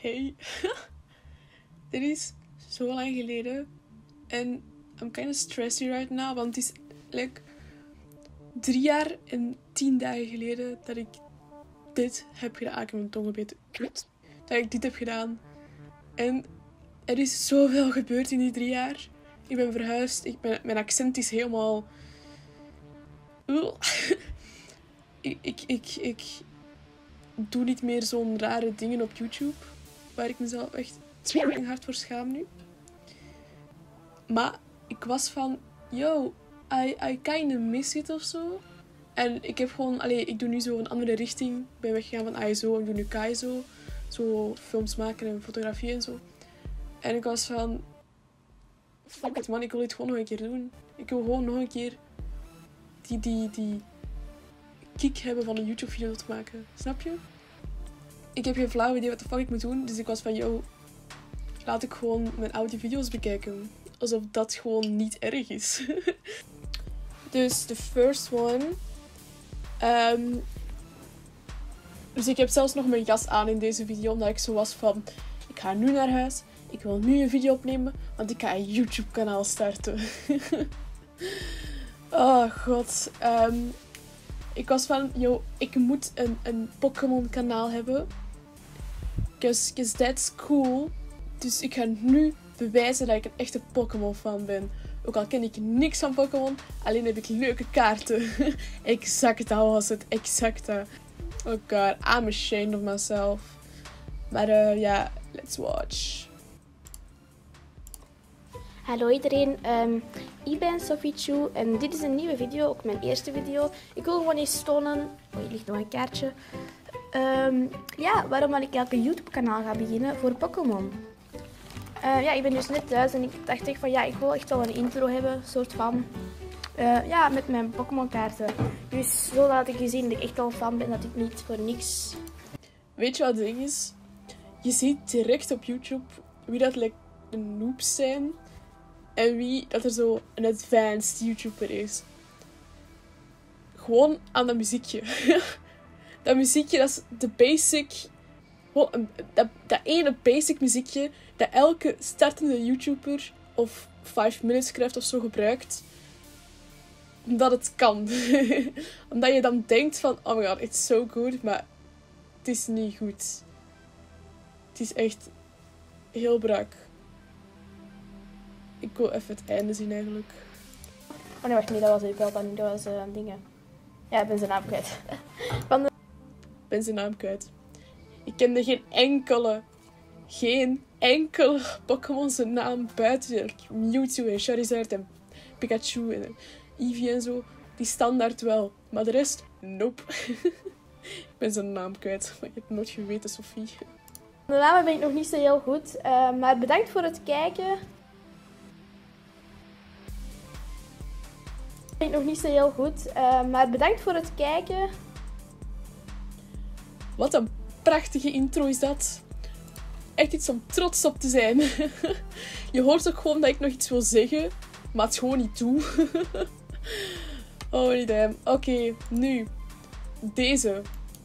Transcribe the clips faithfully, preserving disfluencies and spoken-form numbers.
Hey, dit is zo lang geleden. En I'm kind of stressy right now. Want het is like drie jaar en tien dagen geleden dat ik dit heb gedaan. Ik heb mijn tong gebeten. Kut. Dat ik dit heb gedaan. En er is zoveel gebeurd in die drie jaar. Ik ben verhuisd. Ik ben, mijn accent is helemaal... ik, ik, ik, ik doe niet meer zo'n rare dingen op YouTube. Waar ik mezelf echt hard voor schaam nu. Maar ik was van... Yo, I, I kinda miss it of zo. En ik heb gewoon... Allee, ik doe nu zo een andere richting. Ik ben weggegaan van I S O. Ik doe nu K S O. Zo films maken en fotografie en zo. En ik was van... Fuck it man, ik wil dit gewoon nog een keer doen. Ik wil gewoon nog een keer... Die, die, die... kick hebben van een YouTube-video te maken. Snap je? Ik heb geen flauw idee wat de fuck ik moet doen. Dus ik was van, yo... Laat ik gewoon mijn oude video's bekijken. Alsof dat gewoon niet erg is. Dus de first one... Um, dus ik heb zelfs nog mijn jas aan in deze video. Omdat ik zo was van... Ik ga nu naar huis. Ik wil nu een video opnemen. Want ik ga een YouTube kanaal starten. Oh god. Um, ik was van... Yo, ik moet een, een Pokémon kanaal hebben. Because, because that's cool. Dus ik ga nu bewijzen dat ik een echte Pokémon fan ben. Ook al ken ik niks van Pokémon. Alleen heb ik leuke kaarten. Exact dat was het. Exact dat. Oh god. I'm ashamed of myself. Maar uh, ja, yeah, let's watch. Hallo iedereen, um, ik ben Sophie en dit is een nieuwe video, ook mijn eerste video. Ik wil gewoon eens tonen, oh hier ligt nog een kaartje, um, ja, waarom ik elke YouTube kanaal ga beginnen voor Pokémon. Uh, ja, ik ben dus net thuis en ik dacht echt van ja, ik wil echt wel een intro hebben, soort van, uh, ja, met mijn Pokémon kaarten. Dus zo laat ik je zien dat ik echt wel fan ben, dat ik niet voor niks... Weet je wat het ding is? Je ziet direct op YouTube wie dat like, de noobs zijn. En wie dat er zo een advanced YouTuber is. Gewoon aan dat muziekje. Dat muziekje, dat is de basic... Dat, dat ene basic muziekje dat elke startende YouTuber of vijf minutes Craft of zo gebruikt. Omdat het kan. Omdat je dan denkt van, oh my god, it's so good. Maar het is niet goed. Het is echt heel brak. Ik wil even het einde zien eigenlijk. Oh nee, wacht, nee, dat was ik wel dan niet. Dat was uh, dingen. Ja, ik ben zijn naam kwijt. Van de... Ik ben zijn naam kwijt. Ik kende geen enkele, geen enkele Pokémon zijn naam buiten Mewtwo en Charizard en Pikachu en Eevee en zo. Die standaard wel. Maar de rest, nope. Ik ben zijn naam kwijt. Maar ik heb het nooit geweten, Sophie. De namen ben ik nog niet zo heel goed. Uh, maar bedankt voor het kijken. Ik nog niet zo heel goed, uh, maar bedankt voor het kijken. Wat een prachtige intro is dat. Echt iets om trots op te zijn. Je hoort ook gewoon dat ik nog iets wil zeggen, maar het gewoon niet doe. Oh, damn. Oké, okay, nu. Deze.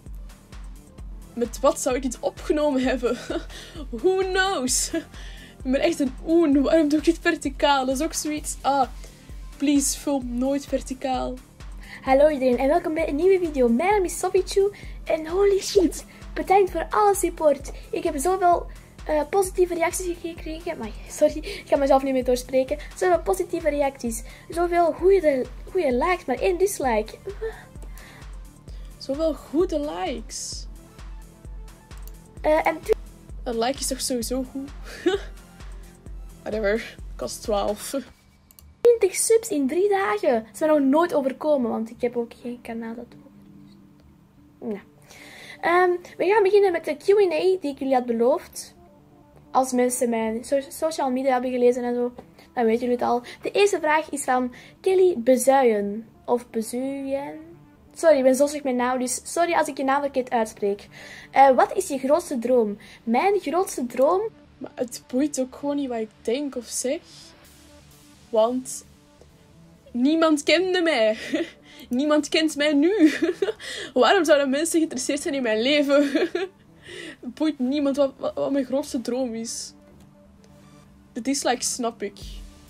Met wat zou ik dit opgenomen hebben? Who knows? Ik ben echt een oen. Waarom doe ik dit verticaal? Dat is ook zoiets. Ah. Please, film nooit verticaal. Hallo iedereen en welkom bij een nieuwe video. Mijn naam is Sophie en holy shit, bedankt voor alle support. Ik heb zoveel uh, positieve reacties gekregen. Maar sorry, ik ga mezelf niet meer doorspreken. Zoveel positieve reacties. Zoveel goede, goede likes, maar één dislike. Zoveel goede likes. Uh, en een like is toch sowieso goed? Whatever, kost twaalf. twintig subs in drie dagen. Dat is mij nog nooit overkomen, want ik heb ook geen kanaal dat over. Nou. Um, we gaan beginnen met de Q en A die ik jullie had beloofd. Als mensen mijn so social media hebben gelezen en zo, dan weten jullie het al. De eerste vraag is van Kelly Bezuien. Of Bezuien. Sorry, ik ben zo slecht met naam, dus sorry als ik je naam verkeerd uitspreek. Uh, wat is je grootste droom? Mijn grootste droom? Maar het boeit ook gewoon niet wat ik denk of zeg. Want niemand kende mij. Niemand kent mij nu. Waarom zouden mensen geïnteresseerd zijn in mijn leven? Het boeit niemand wat, wat, wat mijn grootste droom is. De dislike snap ik.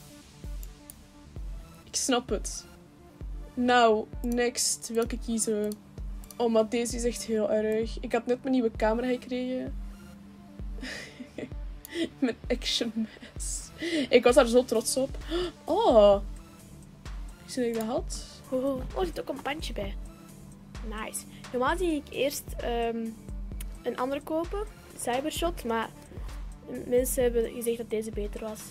Ik snap het. Nou, next. Welke kiezen? Oh, maar deze is echt heel erg. Ik had net mijn nieuwe camera gekregen. Mijn Action Mass. Ik was daar zo trots op. Oh. Is dat ik dat had? Oh, oh, er zit ook een bandje bij. Nice. Normaal zie ik eerst um, een andere kopen. Cybershot. Maar mensen hebben gezegd dat deze beter was.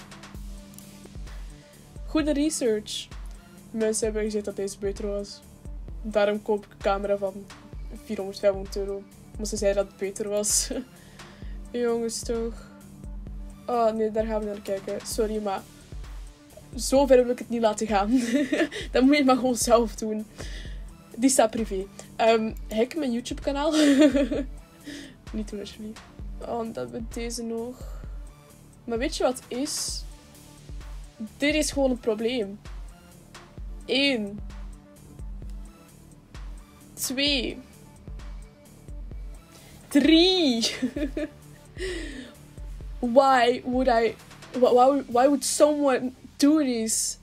Goede research. Mensen hebben gezegd dat deze beter was. Daarom koop ik een camera van vierhonderd, vijfhonderd euro. Maar ze zeiden dat het beter was. Jongens toch. Oh nee, daar gaan we naar kijken. Sorry, maar zo ver wil ik het niet laten gaan. Dat moet je maar gewoon zelf doen. Die staat privé. Um, hack mijn YouTube kanaal. Niet doen alsjeblieft. Oh, dan hebben we deze nog. Maar weet je wat is? Dit is gewoon een probleem. Eén. Twee. Drie. Why would I... Why, why would someone do this?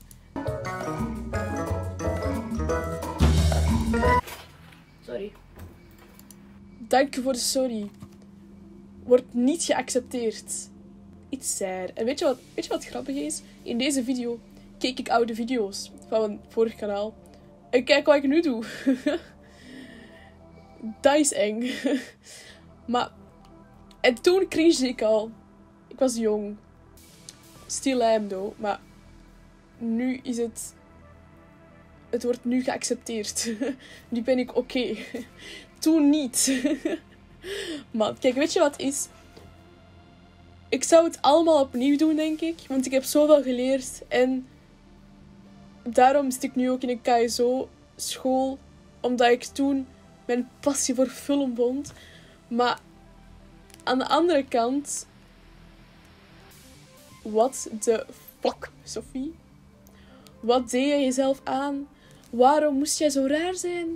Sorry. Dank je voor de sorry. Wordt niet geaccepteerd. Iets sad. En weet je wat, weet je wat grappig is? In deze video keek ik oude video's van mijn vorig kanaal. En kijk wat ik nu doe. Dat is eng. Maar... En toen cringede ik al. Ik was jong. Still am though. Maar... Nu is het... Het wordt nu geaccepteerd. Nu ben ik oké. Okay. Toen niet. Maar kijk, weet je wat is? Ik zou het allemaal opnieuw doen, denk ik. Want ik heb zoveel geleerd. En... Daarom zit ik nu ook in een K S O-school. Omdat ik toen mijn passie voor film vond. Maar aan de andere kant... Wat de fuck, Sophie? Wat deed je jezelf aan? Waarom moest jij zo raar zijn?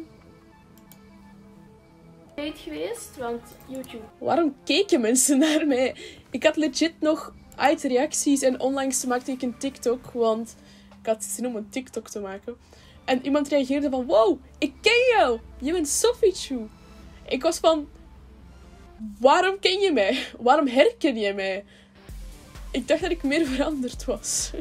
Tijd geweest, want YouTube. Waarom keken mensen naar mij? Ik had legit nog uit reacties en onlangs maakte ik een TikTok, want ik had zin om een TikTok te maken. En iemand reageerde van, wow, ik ken jou! Je bent Sophie Chu. Ik was van, waarom ken je mij? Waarom herken je mij? Ik dacht dat ik meer veranderd was.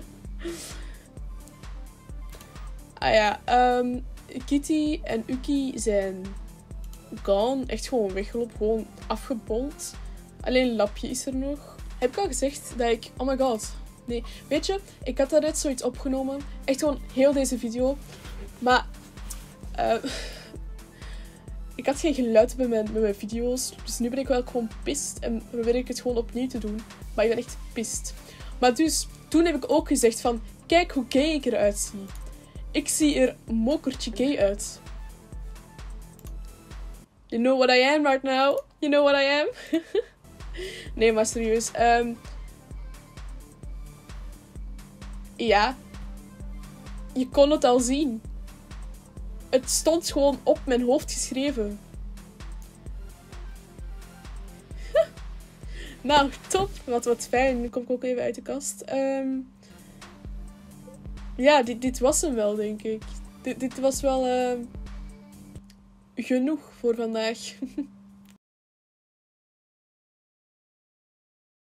Ah ja, um, Kitty en Uki zijn gone. Echt gewoon weggelopen, gewoon afgebold. Alleen Lapje is er nog. Heb ik al gezegd dat ik... Oh my god. Nee, weet je, ik had daar net zoiets opgenomen. Echt gewoon heel deze video. Maar... Uh, ik had geen geluid bij mijn, bij mijn video's. Dus nu ben ik wel gewoon pist. En probeer ik het gewoon opnieuw te doen. Maar ik ben echt pist. Maar dus, toen heb ik ook gezegd van... Kijk hoe gay ik eruit zie. Ik zie er mokertje gay uit. You know what I am right now? You know what I am? Nee, maar serieus. Um, ja. Je kon het al zien. Het stond gewoon op mijn hoofd geschreven. Nou, top. Wat, wat fijn. Nu kom ik ook even uit de kast. Um, ja, dit, dit was hem wel, denk ik. Dit, dit was wel uh, genoeg voor vandaag.